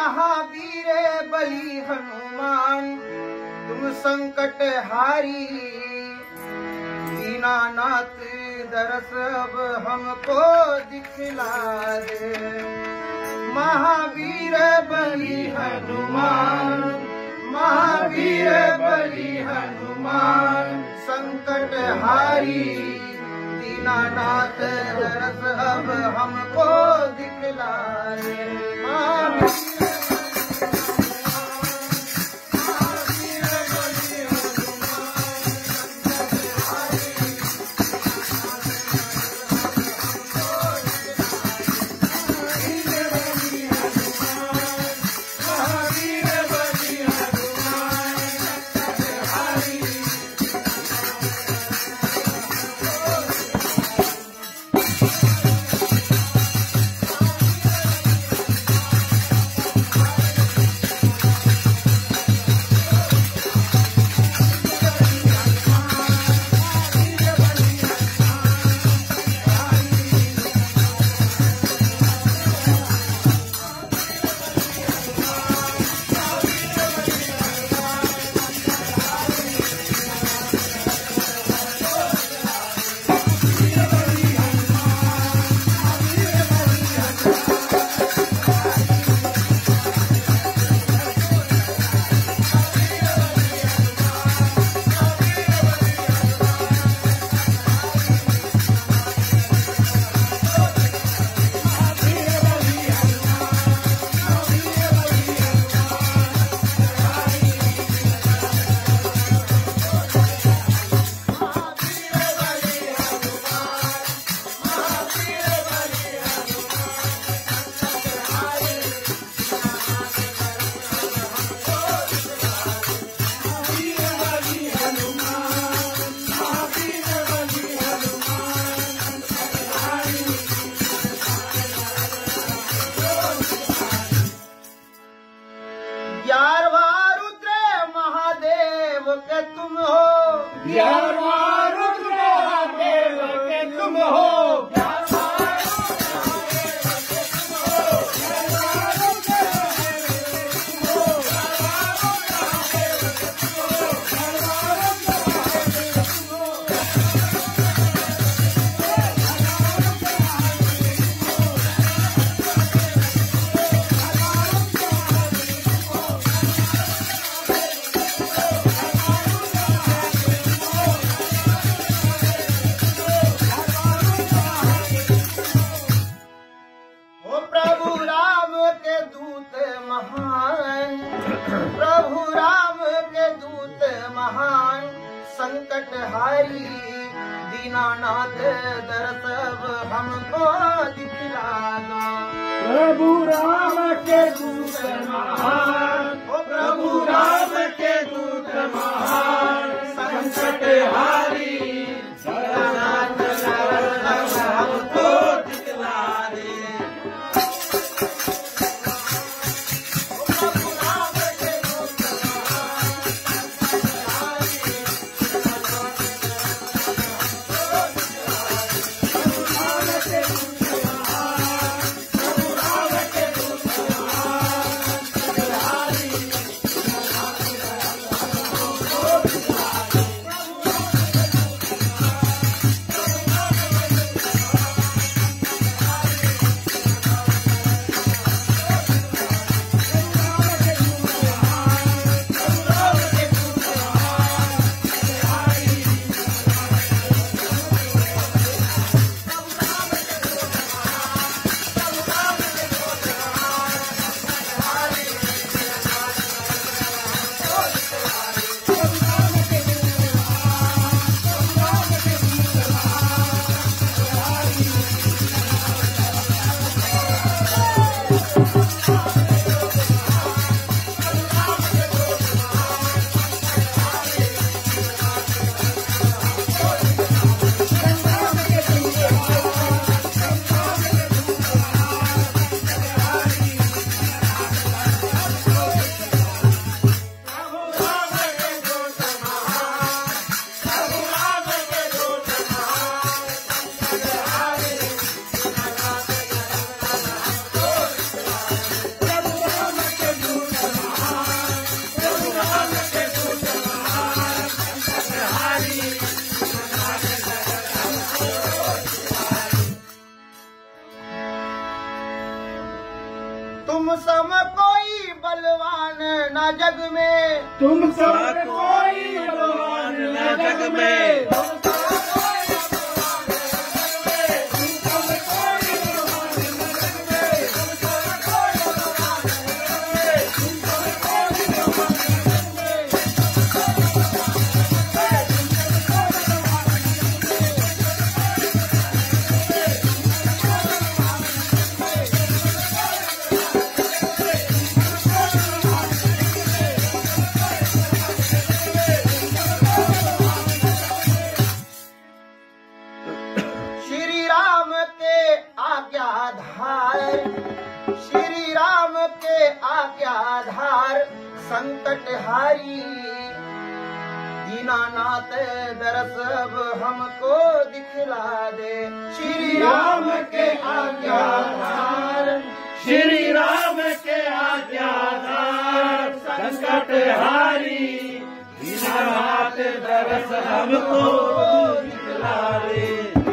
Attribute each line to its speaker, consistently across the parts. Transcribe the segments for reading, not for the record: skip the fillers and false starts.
Speaker 1: महावीर बली हनुमान तुम संकट हारी, दीनानाथ दरस अब हमको दिखला दे। महावीर बली हनुमान, महावीर बली हनुमान संकट हारी, दीनानाथ दरस अब हमको दिखला दे। तुम हो, 11वां रुद्र महादेव के तुम हो। प्रभु राम के दूत महान, संकट हारी, दीनानाथ दरस अब हमको दिखला दो। प्रभु राम के दूत महान, प्रभु राम के दूत महान, संकट हारी, दीनानाथ दरस अब हमको दिखला दे। सम कोई बलवान न जग में,
Speaker 2: तुम सब कोई बलवान न जग में।
Speaker 1: आज्ञाधार संकट हारी, दीनानाथ दरस अब हमको दिखला दे। श्री राम के आज्ञाधार,
Speaker 2: श्री राम के आज्ञाधार संकट हारी, दीनानाथ दरस हमको दिखला दे।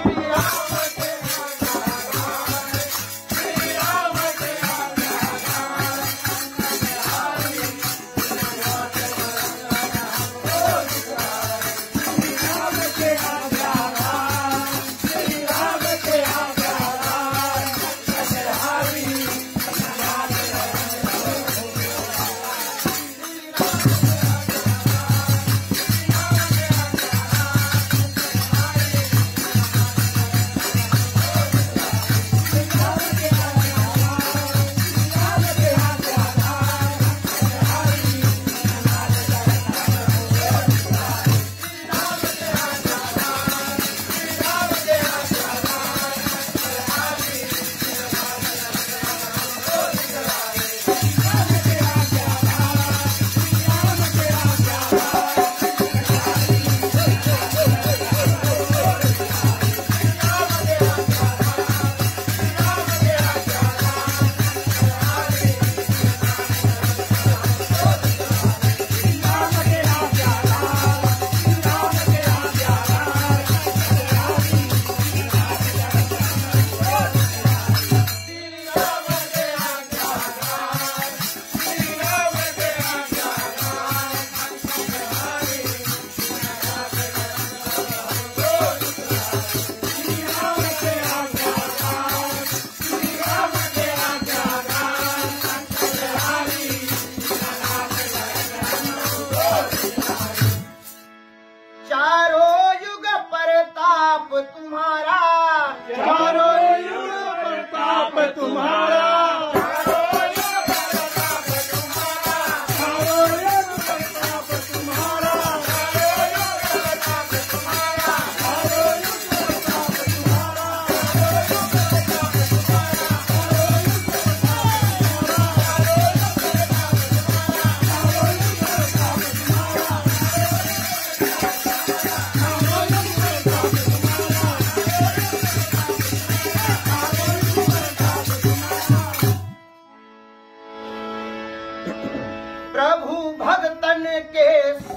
Speaker 1: प्रभु भक्तन के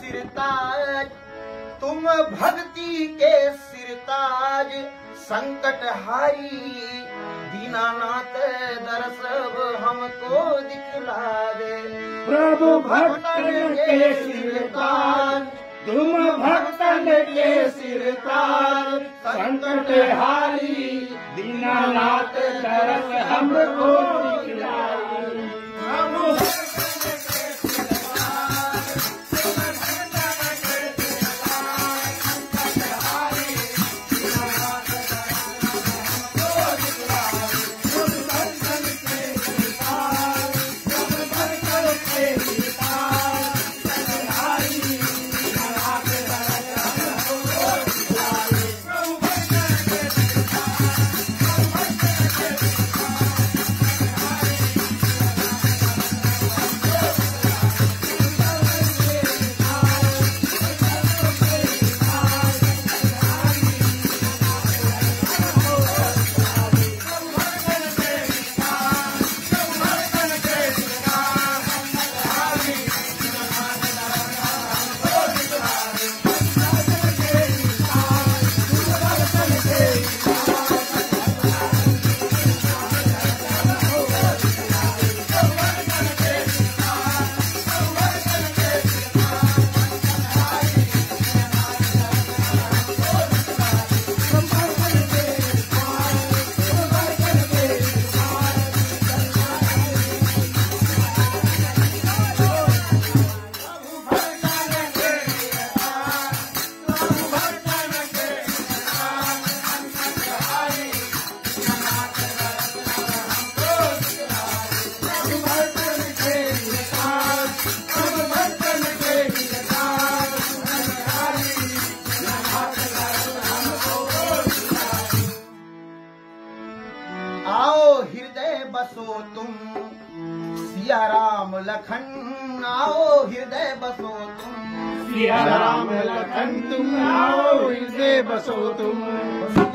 Speaker 1: सिरताज, तुम भक्ति के सिरताज, संकट हारी, दीनानाथ दरस अब हमको दिखला दे।
Speaker 2: प्रभु भक्तन के सिरताज, तुम भक्तन के सिरताज, संकट हारी, दीनानाथ दरस हमको दिखला दे।
Speaker 1: बसो तुम, सिया राम लखन आओ हृदय बसो तुम,
Speaker 2: सिया राम लखन तुम आओ हृदय बसो तुम।